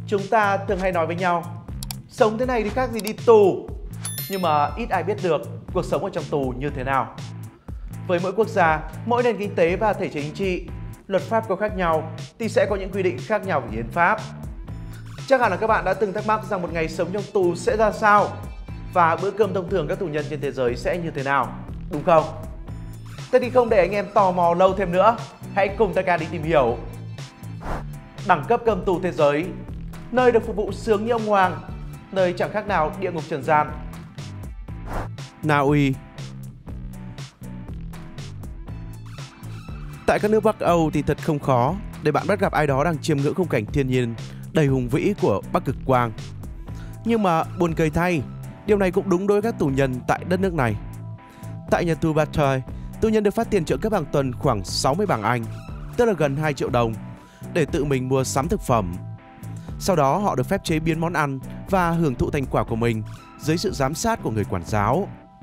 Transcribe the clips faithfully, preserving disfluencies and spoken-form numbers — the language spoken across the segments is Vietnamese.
Chúng ta thường hay nói với nhau, sống thế này thì khác gì đi tù. Nhưng mà ít ai biết được cuộc sống ở trong tù như thế nào. Với mỗi quốc gia, mỗi nền kinh tế và thể chế chính trị, luật pháp có khác nhau thì sẽ có những quy định khác nhau về hiến pháp. Chắc hẳn là các bạn đã từng thắc mắc rằng một ngày sống trong tù sẽ ra sao và bữa cơm thông thường các tù nhân trên thế giới sẽ như thế nào, đúng không? Thế thì không để anh em tò mò lâu thêm nữa, hãy cùng Taka đi tìm hiểu. Đẳng cấp cơm tù thế giới, nơi được phục vụ sướng như ông hoàng, nơi chẳng khác nào địa ngục trần gian. Na Uy. Tại các nước Bắc Âu thì thật không khó để bạn bắt gặp ai đó đang chiêm ngưỡng khung cảnh thiên nhiên đầy hùng vĩ của Bắc Cực Quang. Nhưng mà buồn cười thay, điều này cũng đúng đối với các tù nhân tại đất nước này. Tại nhà tù Bastille, tù nhân được phát tiền trợ cấp hàng tuần khoảng sáu mươi bảng Anh, tức là gần hai triệu đồng, để tự mình mua sắm thực phẩm. Sau đó họ được phép chế biến món ăn và hưởng thụ thành quả của mình dưới sự giám sát của người quản giáo.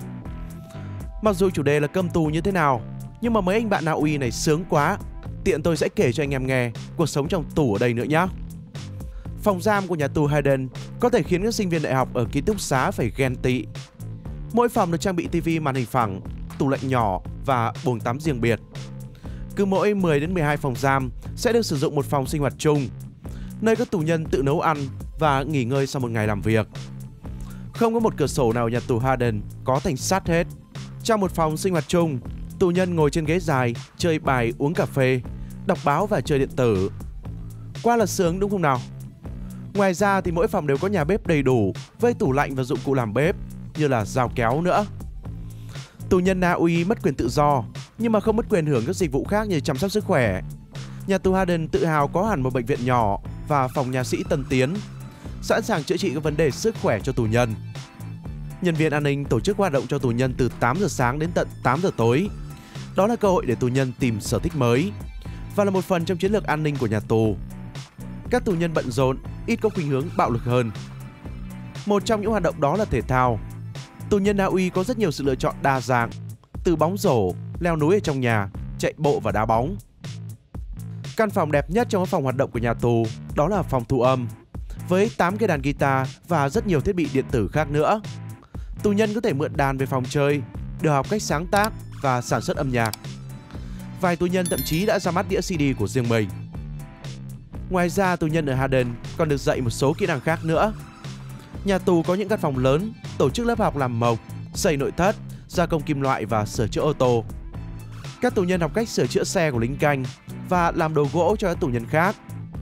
Mặc dù chủ đề là cơm tù như thế nào, nhưng mà mấy anh bạn Na Uy này sướng quá. Tiện tôi sẽ kể cho anh em nghe cuộc sống trong tù ở đây nữa nhé. Phòng giam của nhà tù Hayden có thể khiến các sinh viên đại học ở ký túc xá phải ghen tị. Mỗi phòng được trang bị tivi màn hình phẳng, tủ lạnh nhỏ và bồn tắm riêng biệt. Cứ mỗi mười đến mười hai phòng giam sẽ được sử dụng một phòng sinh hoạt chung, nơi các tù nhân tự nấu ăn và nghỉ ngơi sau một ngày làm việc. Không có một cửa sổ nào nhà tù Hayden có thành sắt hết. Trong một phòng sinh hoạt chung, tù nhân ngồi trên ghế dài, chơi bài, uống cà phê, đọc báo và chơi điện tử. Quá là sướng đúng không nào? Ngoài ra thì mỗi phòng đều có nhà bếp đầy đủ với tủ lạnh và dụng cụ làm bếp như là dao kéo nữa. Tù nhân Na Uy mất quyền tự do nhưng mà không mất quyền hưởng các dịch vụ khác như chăm sóc sức khỏe. Nhà tù Hayden tự hào có hẳn một bệnh viện nhỏ và phòng nha sĩ tân tiến, sẵn sàng chữa trị các vấn đề sức khỏe cho tù nhân. Nhân viên an ninh tổ chức hoạt động cho tù nhân từ tám giờ sáng đến tận tám giờ tối. Đó là cơ hội để tù nhân tìm sở thích mới và là một phần trong chiến lược an ninh của nhà tù. Các tù nhân bận rộn, ít có khuynh hướng bạo lực hơn. Một trong những hoạt động đó là thể thao. Tù nhân Na Uy có rất nhiều sự lựa chọn đa dạng, từ bóng rổ, leo núi ở trong nhà, chạy bộ và đá bóng. Căn phòng đẹp nhất trong các phòng hoạt động của nhà tù đó là phòng thu âm, với tám cái đàn guitar và rất nhiều thiết bị điện tử khác nữa. Tù nhân có thể mượn đàn về phòng chơi, được học cách sáng tác và sản xuất âm nhạc. Vài tù nhân thậm chí đã ra mắt đĩa xê đê của riêng mình. Ngoài ra, tù nhân ở Hayden còn được dạy một số kỹ năng khác nữa. Nhà tù có những căn phòng lớn, tổ chức lớp học làm mộc, xây nội thất, gia công kim loại và sửa chữa ô tô. Các tù nhân học cách sửa chữa xe của lính canh và làm đồ gỗ cho các tù nhân khác.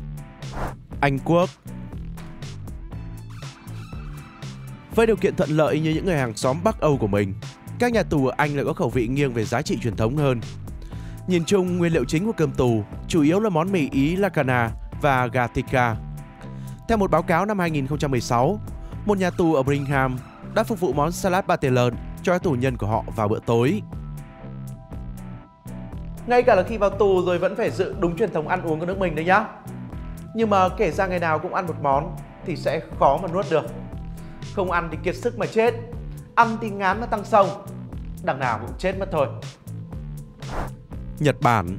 Anh Quốc. Với điều kiện thuận lợi như những người hàng xóm Bắc Âu của mình, các nhà tù ở Anh lại có khẩu vị nghiêng về giá trị truyền thống hơn. Nhìn chung, nguyên liệu chính của cơm tù chủ yếu là món mì Ý Lacana và gà tikka. Theo một báo cáo năm hai nghìn không trăm mười sáu, một nhà tù ở Birmingham đã phục vụ món salad pate lợn cho các tù nhân của họ vào bữa tối. Ngay cả là khi vào tù rồi vẫn phải giữ đúng truyền thống ăn uống của nước mình đấy nhá. Nhưng mà kể ra ngày nào cũng ăn một món thì sẽ khó mà nuốt được. Không ăn thì kiệt sức mà chết, ăn thì ngán mà tăng sông, đằng nào cũng chết mất thôi. Nhật Bản.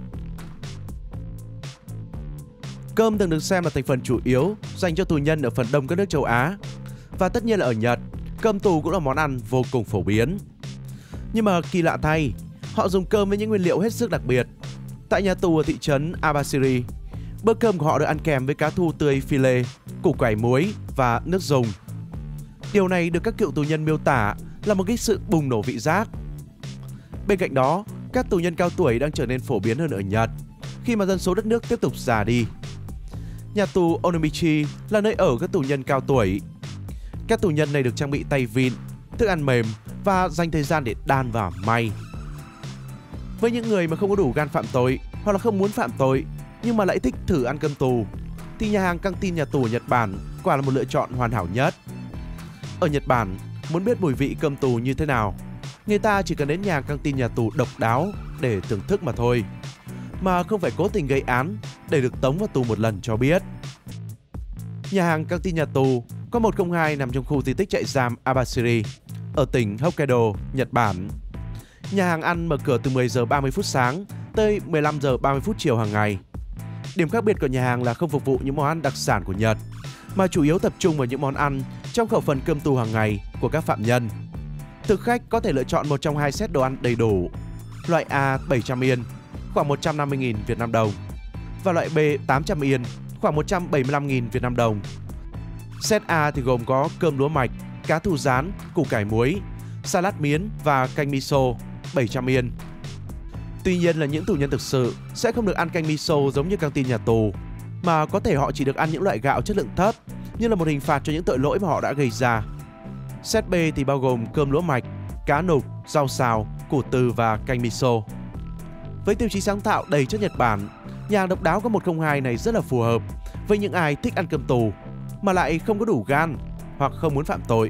Cơm thường được xem là thành phần chủ yếu dành cho tù nhân ở phần đông các nước châu Á. Và tất nhiên là ở Nhật, cơm tù cũng là món ăn vô cùng phổ biến. Nhưng mà kỳ lạ thay, họ dùng cơm với những nguyên liệu hết sức đặc biệt. Tại nhà tù ở thị trấn Abashiri, bữa cơm của họ được ăn kèm với cá thu tươi phi lê, củ cải muối và nước dùng. Điều này được các cựu tù nhân miêu tả là một cái sự bùng nổ vị giác. Bên cạnh đó, các tù nhân cao tuổi đang trở nên phổ biến hơn ở Nhật khi mà dân số đất nước tiếp tục già đi. Nhà tù Onomichi là nơi ở các tù nhân cao tuổi. Các tù nhân này được trang bị tay vịn, thức ăn mềm và dành thời gian để đan và may. Với những người mà không có đủ gan phạm tội hoặc là không muốn phạm tội nhưng mà lại thích thử ăn cơm tù thì nhà hàng căng tin nhà tù ở Nhật Bản quả là một lựa chọn hoàn hảo nhất. Ở Nhật Bản, muốn biết mùi vị cơm tù như thế nào, người ta chỉ cần đến nhà căng tin nhà tù độc đáo để thưởng thức mà thôi, mà không phải cố tình gây án để được tống vào tù một lần cho biết. Nhà hàng căng tin nhà tù có một không hai nằm trong khu di tích trại giam Abashiri ở tỉnh Hokkaido, Nhật Bản. Nhà hàng ăn mở cửa từ mười giờ ba mươi phút sáng tới mười lăm giờ ba mươi phút chiều hàng ngày. Điểm khác biệt của nhà hàng là không phục vụ những món ăn đặc sản của Nhật, mà chủ yếu tập trung vào những món ăn trong khẩu phần cơm tù hàng ngày của các phạm nhân. Thực khách có thể lựa chọn một trong hai set đồ ăn đầy đủ. Loại A bảy trăm yên, khoảng một trăm năm mươi nghìn Việt Nam đồng, và loại B tám trăm yên, khoảng một trăm bảy mươi lăm nghìn Việt Nam đồng. Set A thì gồm có cơm lúa mạch, cá thu rán, củ cải muối, salad miến và canh miso bảy trăm yên. Tuy nhiên là những tù nhân thực sự sẽ không được ăn canh miso giống như căng tin nhà tù, mà có thể họ chỉ được ăn những loại gạo chất lượng thấp như là một hình phạt cho những tội lỗi mà họ đã gây ra. Set B thì bao gồm cơm lúa mạch, cá nục, rau xào, củ từ và canh miso. Với tiêu chí sáng tạo đầy chất Nhật Bản, nhà hàng độc đáo có một không hai này rất là phù hợp với những ai thích ăn cơm tù mà lại không có đủ gan hoặc không muốn phạm tội.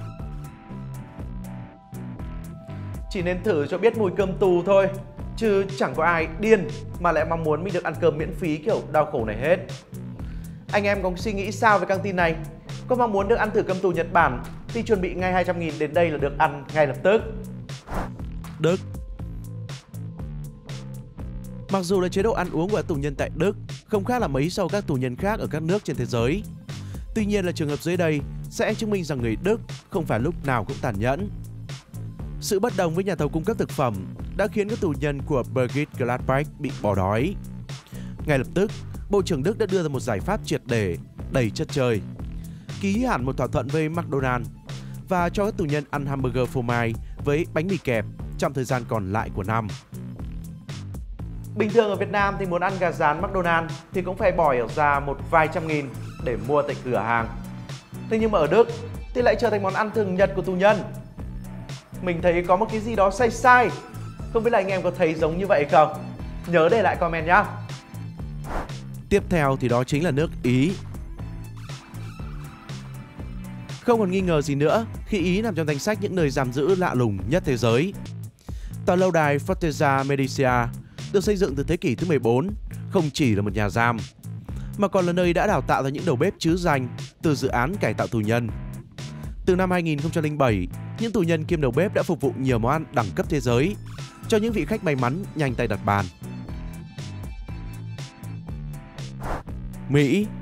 Chỉ nên thử cho biết mùi cơm tù thôi, chứ chẳng có ai điên mà lại mong muốn mình được ăn cơm miễn phí kiểu đau khổ này hết. Anh em có suy nghĩ sao về căng tin này? Có mong muốn được ăn thử cơm tù Nhật Bản thì chuẩn bị ngay hai trăm nghìn đến đây là được ăn ngay lập tức. Đức. Mặc dù là chế độ ăn uống của các tù nhân tại Đức không khác là mấy so với các tù nhân khác ở các nước trên thế giới, tuy nhiên là trường hợp dưới đây sẽ chứng minh rằng người Đức không phải lúc nào cũng tàn nhẫn. Sự bất đồng với nhà thầu cung cấp thực phẩm đã khiến các tù nhân của Birgit Gladbach bị bỏ đói. Ngay lập tức, Bộ trưởng Đức đã đưa ra một giải pháp triệt để, đầy chất chơi. Ký hẳn một thỏa thuận với McDonald's và cho các tù nhân ăn hamburger phô mai với bánh mì kẹp trong thời gian còn lại của năm. Bình thường ở Việt Nam thì muốn ăn gà rán McDonald's thì cũng phải bỏ ra một vài trăm nghìn để mua tại cửa hàng. Thế nhưng mà ở Đức thì lại trở thành món ăn thường nhật của tù nhân. Mình thấy có một cái gì đó sai sai. Không biết là anh em có thấy giống như vậy không? Nhớ để lại comment nhá. Tiếp theo thì đó chính là nước Ý. Không còn nghi ngờ gì nữa khi Ý nằm trong danh sách những nơi giam giữ lạ lùng nhất thế giới. Tòa lâu đài Fortezza Medicea được xây dựng từ thế kỷ thứ mười bốn không chỉ là một nhà giam, mà còn là nơi đã đào tạo ra những đầu bếp trứ danh từ dự án cải tạo tù nhân. Từ năm hai nghìn không trăm lẻ bảy, những tù nhân kiêm đầu bếp đã phục vụ nhiều món ăn đẳng cấp thế giới cho những vị khách may mắn nhanh tay đặt bàn. Mỹ.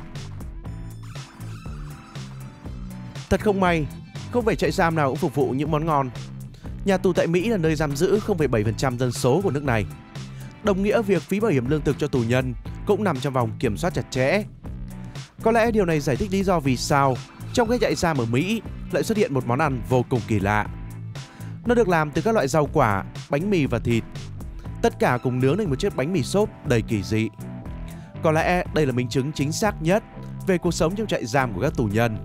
Thật không may, không phải trại giam nào cũng phục vụ những món ngon. Nhà tù tại Mỹ là nơi giam giữ không phẩy bảy phần trăm dân số của nước này. Đồng nghĩa việc phí bảo hiểm lương thực cho tù nhân cũng nằm trong vòng kiểm soát chặt chẽ. Có lẽ điều này giải thích lý do vì sao trong cái trại giam ở Mỹ lại xuất hiện một món ăn vô cùng kỳ lạ. Nó được làm từ các loại rau quả, bánh mì và thịt. Tất cả cùng nướng thành một chiếc bánh mì xốp đầy kỳ dị. Có lẽ đây là minh chứng chính xác nhất về cuộc sống trong trại giam của các tù nhân.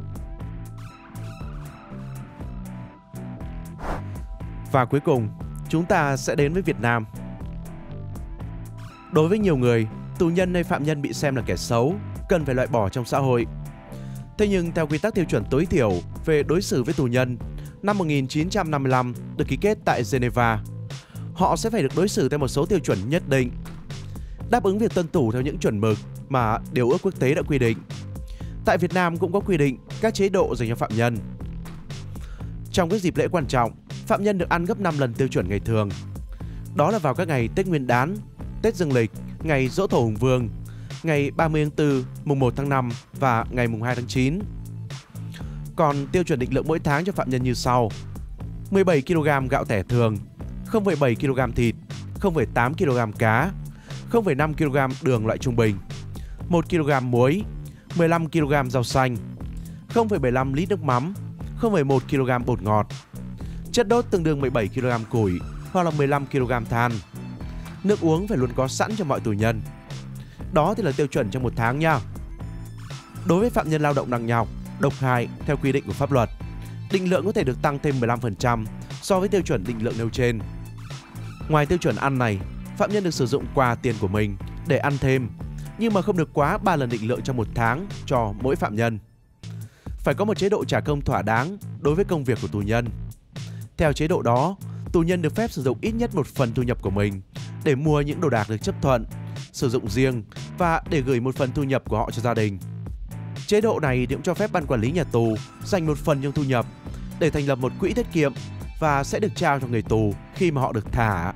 Và cuối cùng, chúng ta sẽ đến với Việt Nam. Đối với nhiều người, tù nhân hay phạm nhân bị xem là kẻ xấu, cần phải loại bỏ trong xã hội. Thế nhưng theo quy tắc tiêu chuẩn tối thiểu về đối xử với tù nhân năm một nghìn chín trăm năm mươi lăm được ký kết tại Geneva, họ sẽ phải được đối xử theo một số tiêu chuẩn nhất định, đáp ứng việc tuân thủ theo những chuẩn mực mà điều ước quốc tế đã quy định. Tại Việt Nam cũng có quy định các chế độ dành cho phạm nhân. Trong các dịp lễ quan trọng, phạm nhân được ăn gấp năm lần tiêu chuẩn ngày thường. Đó là vào các ngày Tết Nguyên đán, Tết Dương lịch, ngày Giỗ Tổ Hùng Vương, ngày ba mươi tháng tư, mùng một tháng năm và ngày mùng hai tháng chín. Còn tiêu chuẩn định lượng mỗi tháng cho phạm nhân như sau: mười bảy ki lô gam gạo tẻ thường, không phẩy bảy ki lô gam thịt, không phẩy tám ki lô gam cá, không phẩy năm ki lô gam đường loại trung bình, một ki lô gam muối, mười lăm ki lô gam rau xanh, không phẩy bảy lăm lít nước mắm, không phẩy một ki lô gam bột ngọt. Chất đốt tương đương mười bảy ki lô gam củi hoặc là mười lăm ki lô gam than. Nước uống phải luôn có sẵn cho mọi tù nhân. Đó thì là tiêu chuẩn trong một tháng nha. Đối với phạm nhân lao động nặng nhọc, độc hại theo quy định của pháp luật, định lượng có thể được tăng thêm mười lăm phần trăm so với tiêu chuẩn định lượng nêu trên. Ngoài tiêu chuẩn ăn này, phạm nhân được sử dụng quà tiền của mình để ăn thêm, nhưng mà không được quá ba lần định lượng trong một tháng cho mỗi phạm nhân. Phải có một chế độ trả công thỏa đáng đối với công việc của tù nhân. Theo chế độ đó, tù nhân được phép sử dụng ít nhất một phần thu nhập của mình để mua những đồ đạc được chấp thuận, sử dụng riêng và để gửi một phần thu nhập của họ cho gia đình. Chế độ này cũng cho phép ban quản lý nhà tù dành một phần trong thu nhập để thành lập một quỹ tiết kiệm và sẽ được trao cho người tù khi mà họ được thả.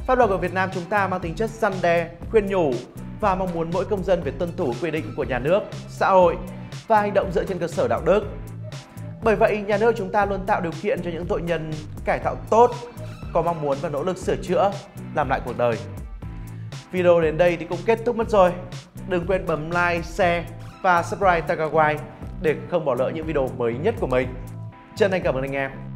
Pháp luật của Việt Nam chúng ta mang tính chất răn đe, khuyên nhủ và mong muốn mỗi công dân phải tuân thủ quy định của nhà nước, xã hội và hành động dựa trên cơ sở đạo đức. Bởi vậy, nhà nước chúng ta luôn tạo điều kiện cho những tội nhân cải tạo tốt, có mong muốn và nỗ lực sửa chữa, làm lại cuộc đời. Video đến đây thì cũng kết thúc mất rồi. Đừng quên bấm like, share và subscribe Tagawai để không bỏ lỡ những video mới nhất của mình. Chân thành cảm ơn anh em.